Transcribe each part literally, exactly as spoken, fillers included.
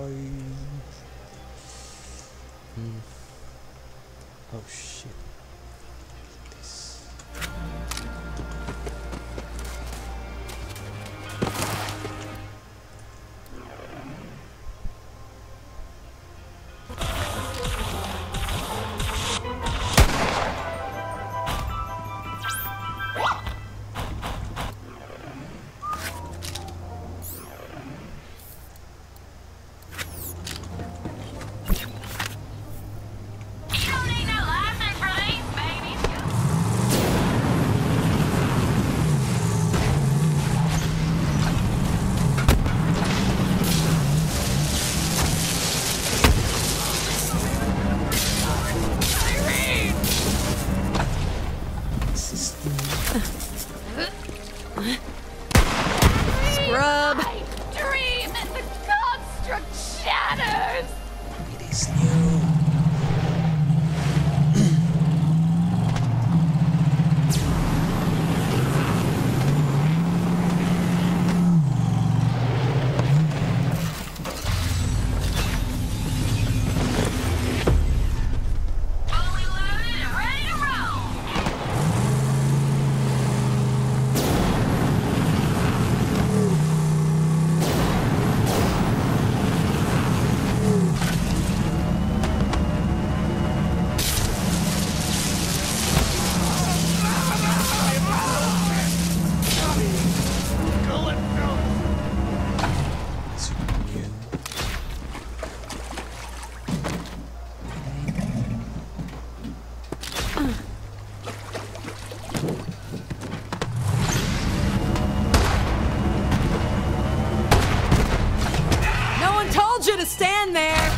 Hmm. Oh shit. This. Scrub! I dream and the construct shatters! It is new. Fully loaded and ready to roll! Super new. No one told you to stand there!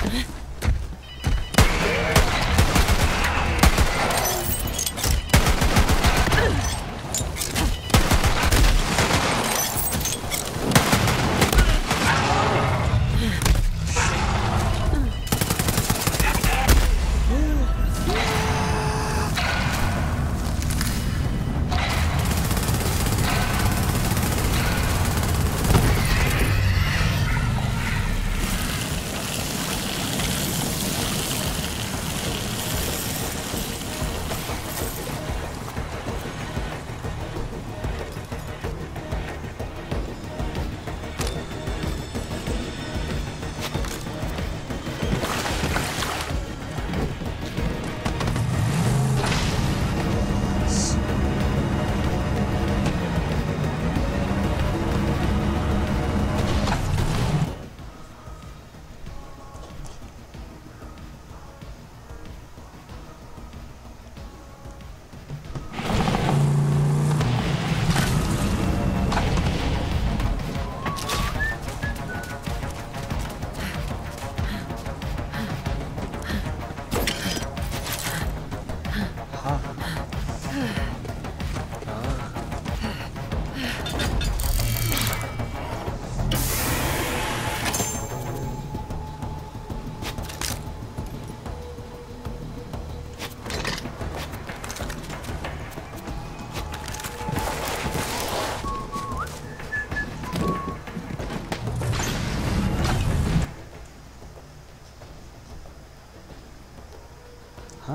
Huh?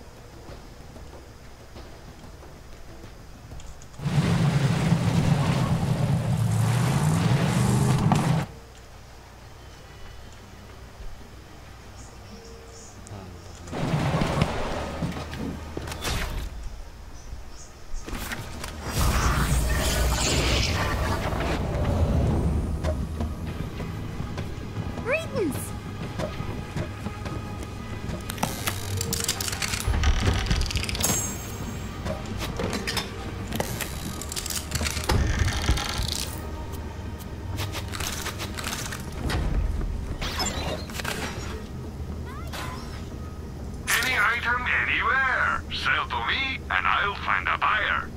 Greetings! Any item anywhere. Sell to me and I'll find a buyer.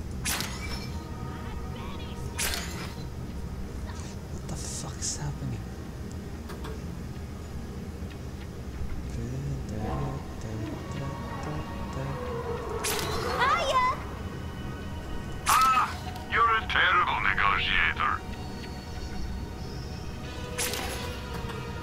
What the fuck is happening? Hiya! Ah, you're a terrible negotiator.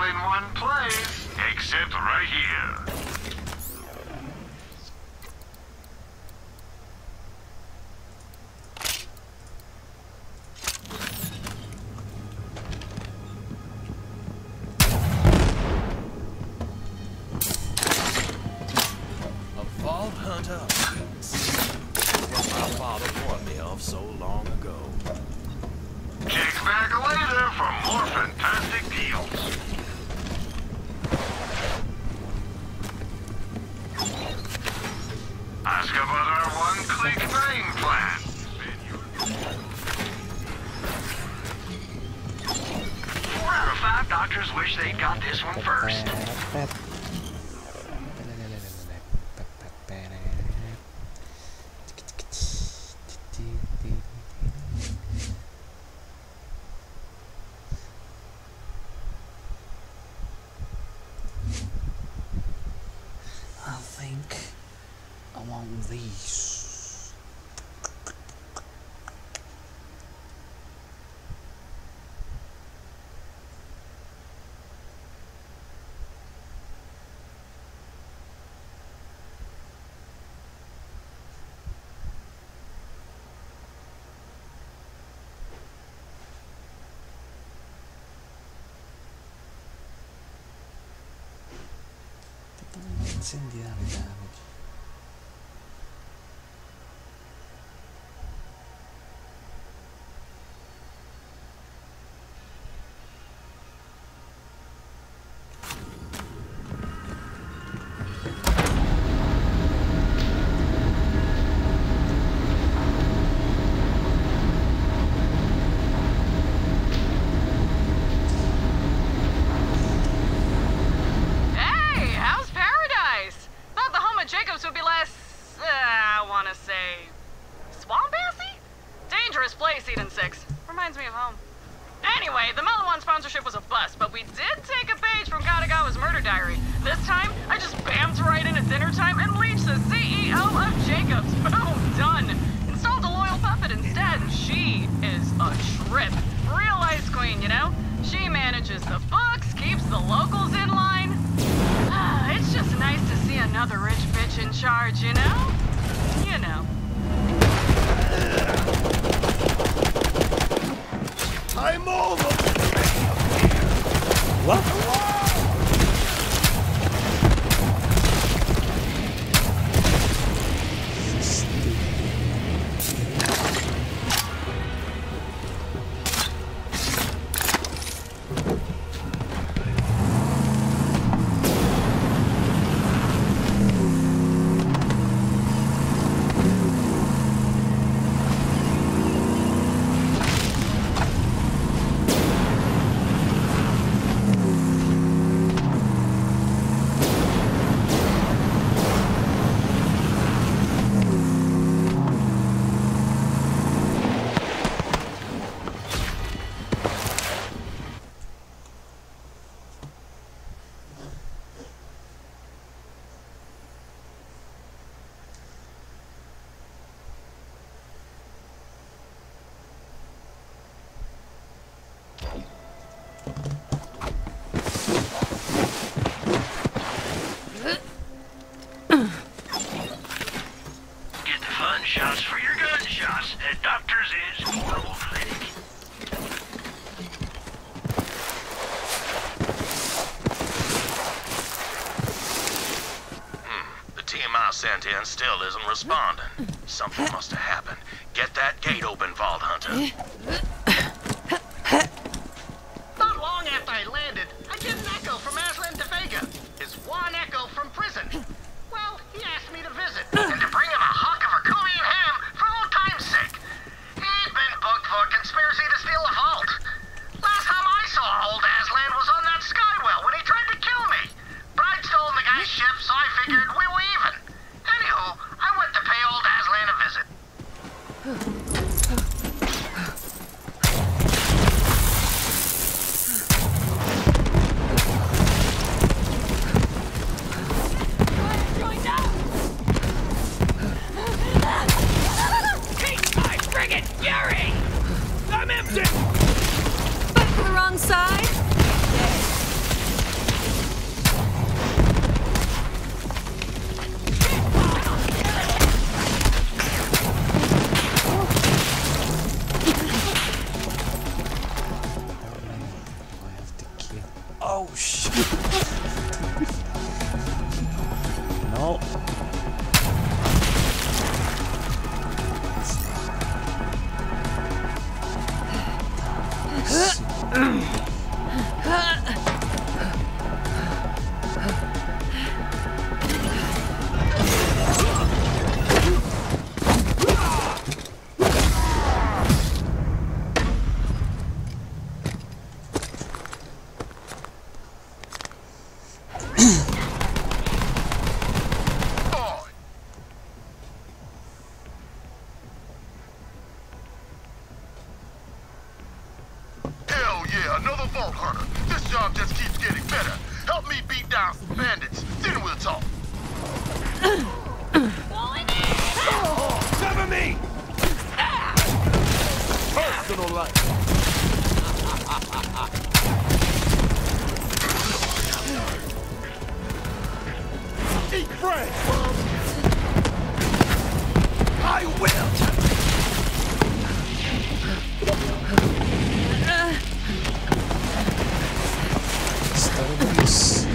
in one place, except right here. A Vault Hunter. What my father warned me of so long ago. Check back later for more fantastic deals. Ask about our one-click buying plan. Four out of five doctors wish they'd got this one first. I think I want these. Incendiare damage. Hey, how's paradise? Thought the home of Jacobs would be less, uh, I want to say, swampassy? Dangerous place, Eden six. Reminds me of home. Anyway, the Mellow One sponsorship was a bust, but we did take a page from Katagawa's murder diary. This time, I just bammed right in at dinner time and leached the C E O of Jacobs. Boom, done. Installed a loyal puppet instead. She is a trip. Real ice queen, you know? She manages the books, keeps the locals in line. Ah, it's just nice to see another rich bitch in charge, you know? You know. I'm over! What? Get the fun shots for your gunshots at Doctor's Edge Mobile Clinic. The team I sent in still isn't responding. Something must have happened. Get that gate open, Vault Hunter. Not long after I landed, I get an echo from Aslan de Vega. His one echo from prison. Well, he asked me to visit. And to bring him a hunk of Herculean ham for old time's sake. He'd been booked for a conspiracy to steal a vault. Last time I saw old Aslan was on that Skywell when he tried to kill me. But I'd stolen the guy's ship, so I figured we were even. Anywho, I went to pay old Aslan a visit. Oh shit. No. Another vault hunter. This job just keeps getting better. Help me beat down some bandits, then we'll talk. Cover me! Personal life. Eat bread! I will! Abuse.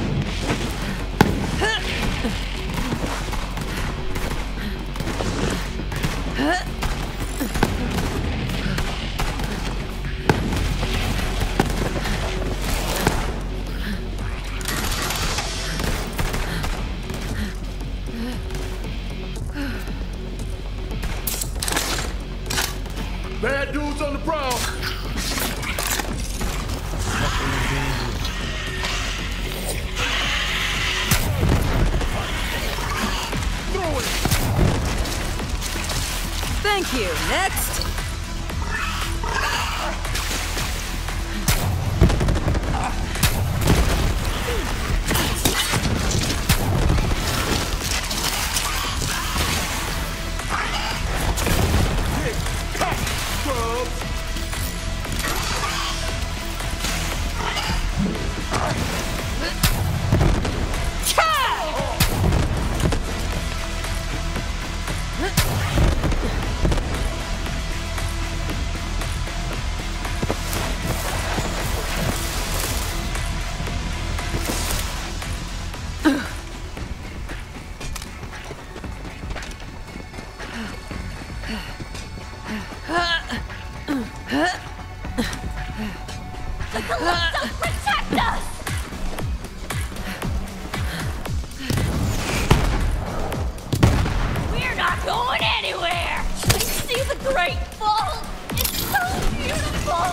Bad dudes on the prowl. Thank you. Next. The Calypsos protect us! We're not going anywhere! Can you see the Great Fall? It's so beautiful!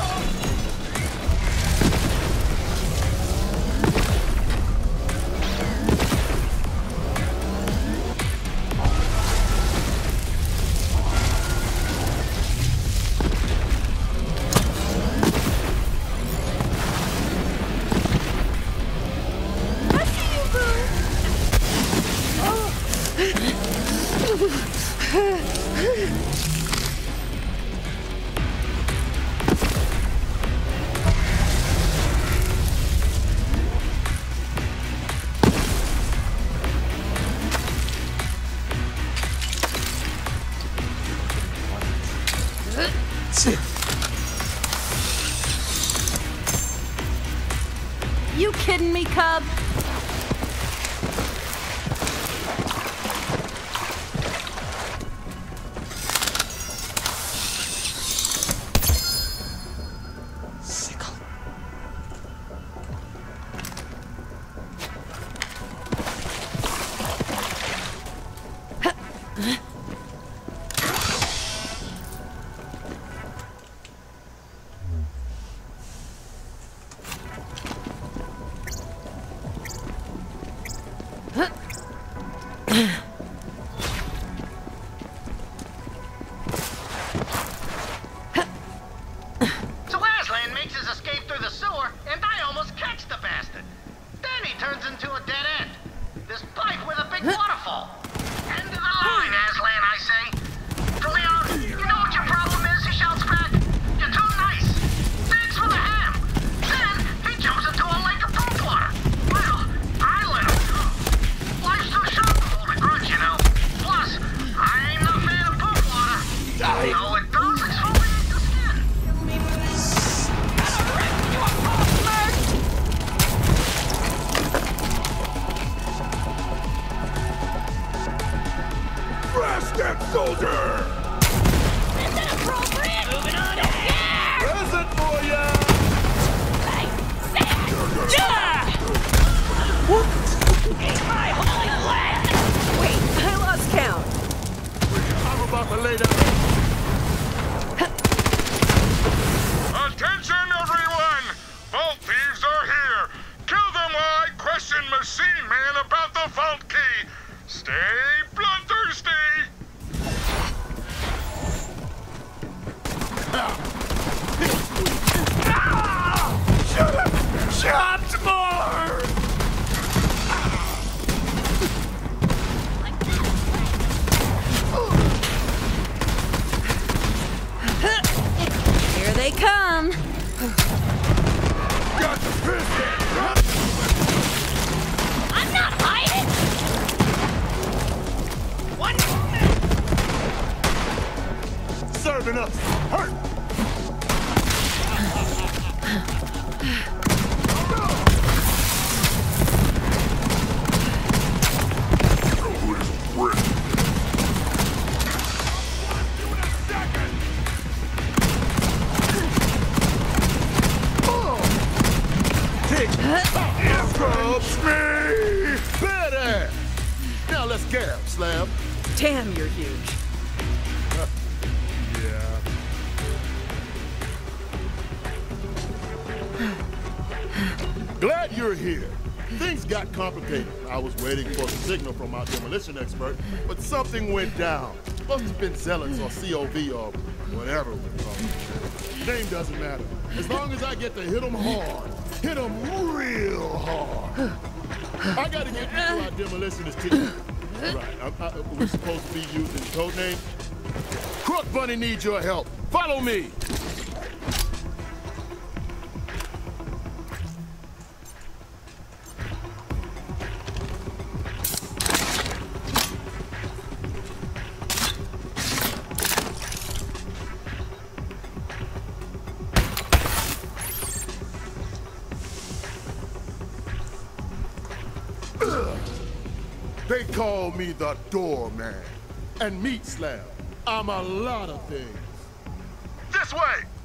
You kidding me, Cub? So Aslan makes his escape through the sewer, and I almost catch the bastard. Then he turns into a dead end. This pipe with a big waterfall. End of the line, Aslan, I say. To Leon, you know what your problem is, he shouts back. You're too nice. Thanks for the ham. Then he jumps into a lake of poop water. Well, I let him go. Life's too short to hold a grudge, you know. Plus, I ain't no fan of poop water. Die. No, it does exfoliate the skin. soldier! Is it appropriate? Moving on in. Yeah! Present for ya! Hey, stand! Yeah! What? Eat my holy land! Wait, I lost count. I'm about to lay down. Attention, everyone! Vault thieves are here! Kill them while I question Machine Man about the vault key! Stay bloodthirsty! Shots more! Here they come. Got the piston! I'm not hiding! One moment! Serving us! Hurt! Scrubs me! Better! Now let's get him, Slab. Damn, you're huge. Yeah. Glad you're here. Things got complicated. I was waiting for a signal from our demolition expert, but something went down. Must have been Zealots or C O V or whatever we're calling. Name doesn't matter. As long as I get to hit them hard. Hit them real hard. I gotta get you to our demolitionist team. Right, I, I, we're supposed to be using code name. Crook Bunny needs your help. Follow me. They call me the doorman. And meat slab. I'm a lot of things. This way!